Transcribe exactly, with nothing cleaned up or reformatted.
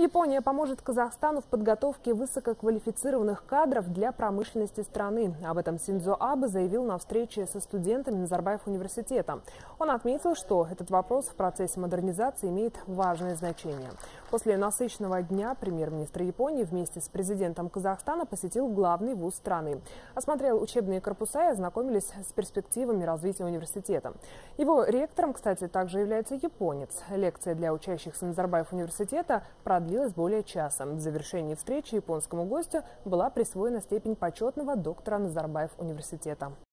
Япония поможет Казахстану в подготовке высококвалифицированных кадров для промышленности страны. Об этом Синдзо Абе заявил на встрече со студентами Назарбаев университета. Он отметил, что этот вопрос в процессе модернизации имеет важное значение. После насыщенного дня премьер-министр Японии вместе с президентом Казахстана посетил главный вуз страны. Осмотрел учебные корпуса и ознакомились с перспективами развития университета. Его ректором, кстати, также является японец. Лекция для учащихся Назарбаев университета продлилась более часа. В завершении встречи японскому гостю была присвоена степень почетного доктора Назарбаев университета.